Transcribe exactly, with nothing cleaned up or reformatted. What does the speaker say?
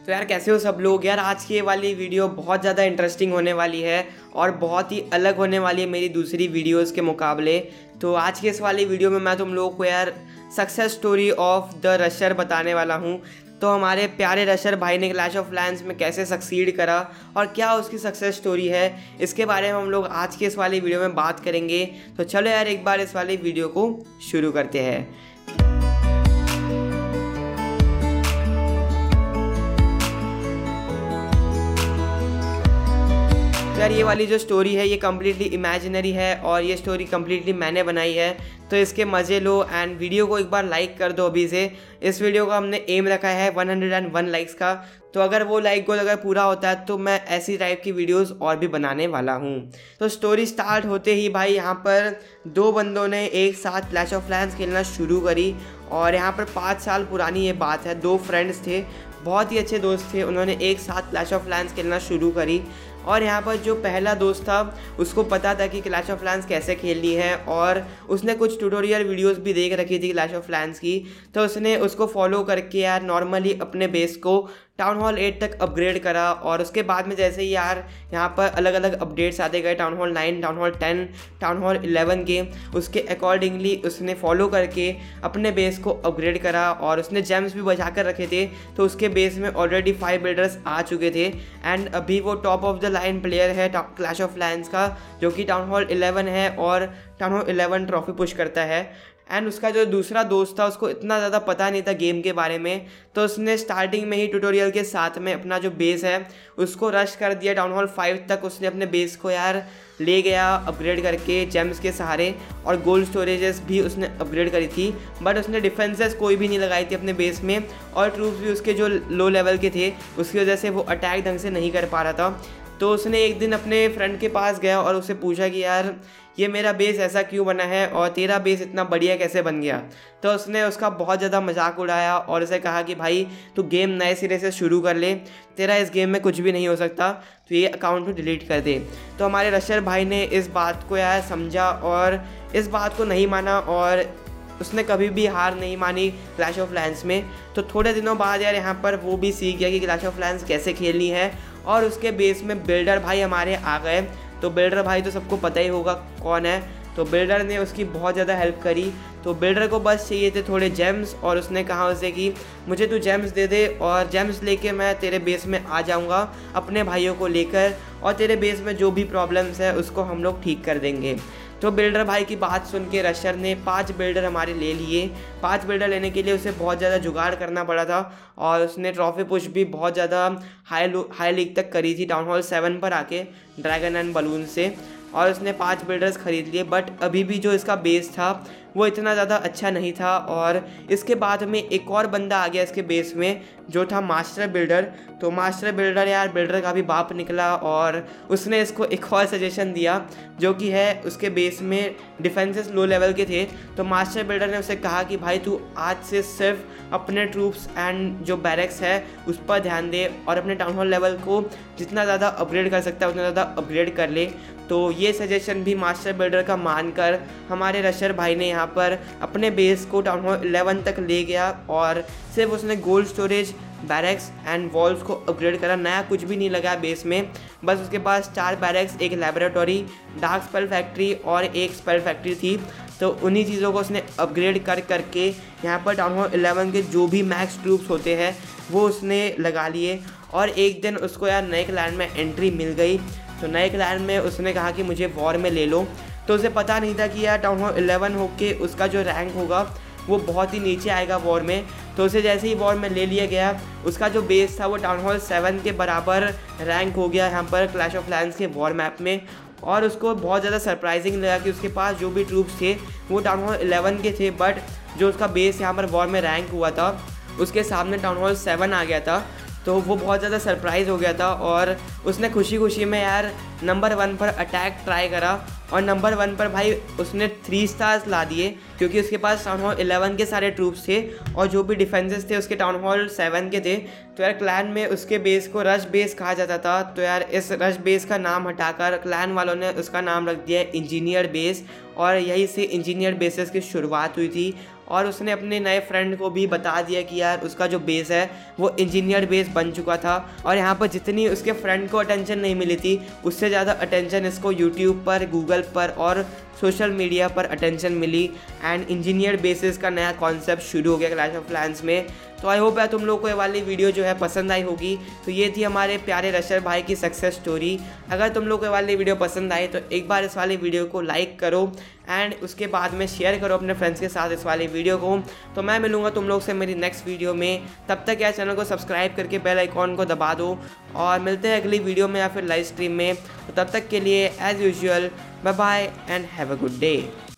तो यार कैसे हो सब लोग। यार आज की ये वाली वीडियो बहुत ज़्यादा इंटरेस्टिंग होने वाली है और बहुत ही अलग होने वाली है मेरी दूसरी वीडियोस के मुकाबले। तो आज की इस वाली वीडियो में मैं तुम लोगों को यार success story of the rusher बताने वाला हूँ। तो हमारे प्यारे रशर भाई ने क्लैश ऑफ क्लैंस में कैसे सक्सीड करा और क्या उसकी सक्सेस स्टोरी है, इसके बारे में हम लोग आज के इस वाली वीडियो में बात करेंगे। तो चलो यार एक बार इस वाली वीडियो को शुरू करते हैं। यार ये वाली जो स्टोरी है ये कम्प्लीटली इमेजिनरी है और ये स्टोरी कम्प्लीटली मैंने बनाई है। तो इसके मज़े लो एंड वीडियो को एक बार लाइक कर दो अभी से। इस वीडियो का हमने एम रखा है एक सौ एक लाइक्स का। तो अगर वो लाइक गोल अगर पूरा होता है तो मैं ऐसी टाइप की वीडियोस और भी बनाने वाला हूँ। तो स्टोरी स्टार्ट होते ही भाई यहाँ पर दो बंदों ने एक साथ क्लैश ऑफ क्लैंस खेलना शुरू करी और यहाँ पर पाँच साल पुरानी ये बात है। दो फ्रेंड्स थे, बहुत ही अच्छे दोस्त थे, उन्होंने एक साथ क्लैश ऑफ क्लैंस खेलना शुरू करी। और यहाँ पर जो पहला दोस्त था उसको पता था कि क्लैश ऑफ क्लैंस कैसे खेलनी है और उसने कुछ ट्यूटोरियल वीडियोस भी देख रखी थी क्लैश ऑफ क्लैंस की। तो उसने उसको फॉलो करके यार नॉर्मली अपने बेस को टाउन हॉल एट तक अपग्रेड करा। और उसके बाद में जैसे ही यार यहाँ पर अलग अलग अपडेट्स आते गए, town hall nine, town hall ten, town hall eleven के, उसके अकॉर्डिंगली उसने फॉलो करके अपने बेस को अपग्रेड करा और उसने जेम्स भी बचा कर रखे थे। तो उसके बेस में ऑलरेडी फाइव बिल्डर्स आ चुके थे एंड अभी वो top of the line player है क्लैश ऑफ क्लैंस का, जो कि टाउन हॉल इलेवन है और town hall eleven trophy push करता है। एंड उसका जो दूसरा दोस्त था उसको इतना ज़्यादा पता नहीं था गेम के बारे में, तो उसने स्टार्टिंग में ही ट्यूटोरियल के साथ में अपना जो बेस है उसको रश कर दिया टाउन हॉल फाइव तक। उसने अपने बेस को यार ले गया अपग्रेड करके जेम्स के सहारे और गोल्ड स्टोरेजेस भी उसने अपग्रेड करी थी। बट उसने डिफेंसेस कोई भी नहीं लगाई थी अपने बेस में और ट्रूप्स भी उसके जो लो लेवल के थे उसकी वजह से वो अटैक ढंग से नहीं कर पा रहा था। तो उसने एक दिन अपने फ्रेंड के पास गया और उससे पूछा कि यार ये मेरा बेस ऐसा क्यों बना है और तेरा बेस इतना बढ़िया कैसे बन गया। तो उसने उसका बहुत ज़्यादा मजाक उड़ाया और उसे कहा कि भाई तू गेम नए सिरे से शुरू कर ले, तेरा इस गेम में कुछ भी नहीं हो सकता, तो ये अकाउंट को डिलीट कर दे। तो हमारे रशर भाई ने इस बात को यार समझा और इस बात को नहीं माना और उसने कभी भी हार नहीं मानी क्लैश ऑफ क्लैंस में। तो थोड़े दिनों बाद यार यहाँ पर वो भी सीख गया कि क्लैश ऑफ क्लैंस कैसे खेलनी है और उसके बेस में बिल्डर भाई हमारे आ गए। तो बिल्डर भाई तो सबको पता ही होगा कौन है। तो बिल्डर ने उसकी बहुत ज़्यादा हेल्प करी। तो बिल्डर को बस चाहिए थे थोड़े जेम्स और उसने कहा उसे कि मुझे तू जेम्स दे दे और जेम्स लेके मैं तेरे बेस में आ जाऊंगा अपने भाइयों को लेकर और तेरे बेस में जो भी प्रॉब्लम्स है उसको हम लोग ठीक कर देंगे। तो बिल्डर भाई की बात सुन के रशर ने पांच बिल्डर हमारे ले लिए। पांच बिल्डर लेने के लिए उसे बहुत ज़्यादा जुगाड़ करना पड़ा था और उसने ट्रॉफी पुश भी बहुत ज़्यादा हाई हाई लीग तक करी थी टाउन हॉल सेवन पर आके ड्रैगन एंड बलून से। और उसने पांच बिल्डर्स ख़रीद लिए बट अभी भी जो इसका बेस था वो इतना ज़्यादा अच्छा नहीं था। और इसके बाद में एक और बंदा आ गया इसके बेस में जो था मास्टर बिल्डर। तो मास्टर बिल्डर यार बिल्डर का भी बाप निकला और उसने इसको एक और सजेशन दिया जो कि है उसके बेस में डिफेंसेस लो लेवल के थे। तो मास्टर बिल्डर ने उसे कहा कि भाई तू आज से सिर्फ अपने ट्रूप्स एंड जो बैरक्स है उस पर ध्यान दे और अपने टाउन हॉल लेवल को जितना ज़्यादा अपग्रेड कर सकता है उतना ज़्यादा अपग्रेड कर ले। तो ये सजेशन भी मास्टर बिल्डर का मानकर हमारे रशर भाई ने यहाँ पर अपने बेस को टाउन हॉल इलेवन तक ले गया और सिर्फ उसने gold storage, barracks and walls को अपग्रेड करा। नया कुछ भी नहीं लगा बेस में, बस उसके पास चार बैरक्स, एक लैबोरेटरी, डार्क स्पेल फैक्ट्री और एक स्पेल फैक्ट्री थी। तो उन्हीं चीज़ों को उसने अपग्रेड कर करके यहाँ पर टाउन हॉल इलेवन के जो भी मैक्स ट्रूप्स होते हैं वो उसने लगा लिए। और एक दिन उसको यार नए क्लैन में एंट्री मिल गई। तो नए क्लैन में उसने कहा कि मुझे वॉर में ले लो। तो उसे पता नहीं था कि यार टाउन हॉल इलेवन होके उसका जो रैंक होगा वो बहुत ही नीचे आएगा वॉर में। तो उसे जैसे ही वॉर में ले लिया गया उसका जो बेस था वो टाउन हॉल सेवन के बराबर रैंक हो गया यहाँ पर क्लैश ऑफ क्लैंस के वॉर मैप में। और उसको बहुत ज़्यादा सरप्राइजिंग लगा कि उसके पास जो भी ट्रूप्स थे वो टाउन हॉल इलेवन के थे बट जो उसका बेस यहाँ पर वॉर में रैंक हुआ था उसके सामने टाउन हॉल सेवन आ गया था। तो वो बहुत ज़्यादा सरप्राइज़ हो गया था और उसने खुशी खुशी में यार नंबर वन पर अटैक ट्राई करा और नंबर वन पर भाई उसने थ्री स्टार्स ला दिए क्योंकि उसके पास टाउन हॉल इलेवन के सारे ट्रूप्स थे और जो भी डिफेंसेस थे उसके टाउन हॉल सेवन के थे। तो यार क्लैन में उसके बेस को रश बेस कहा जाता था। तो यार इस रश बेस का नाम हटाकर क्लैन वालों ने उसका नाम रख दिया इंजीनियर बेस और यहीं से इंजीनियर बेसिस की शुरुआत हुई थी। और उसने अपने नए फ्रेंड को भी बता दिया कि यार उसका जो बेस है वो इंजीनियर बेस बन चुका था। और यहाँ पर जितनी उसके फ्रेंड को अटेंशन नहीं मिली थी उससे ज़्यादा अटेंशन इसको यूट्यूब पर, गूगल पर और सोशल मीडिया पर अटेंशन मिली। एंड इंजीनियर बेसिस का नया कॉन्सेप्ट शुरू हो गया क्लैश ऑफ क्लैंस में। तो आई होप है तुम लोग को ये वाली वीडियो जो है पसंद आई होगी। तो ये थी हमारे प्यारे रशर भाई की सक्सेस स्टोरी। अगर तुम लोग को ये वाली वीडियो पसंद आई तो एक बार इस वाली वीडियो को लाइक करो एंड उसके बाद में शेयर करो अपने फ्रेंड्स के साथ इस वाली वीडियो को। तो मैं मिलूँगा तुम लोग से मेरी नेक्स्ट वीडियो में। तब तक यार चैनल को सब्सक्राइब करके बेल आइकॉन को दबा दो और मिलते हैं अगली वीडियो में या फिर लाइव स्ट्रीम में। तो तब तक के लिए as usual bye bye and have a good day.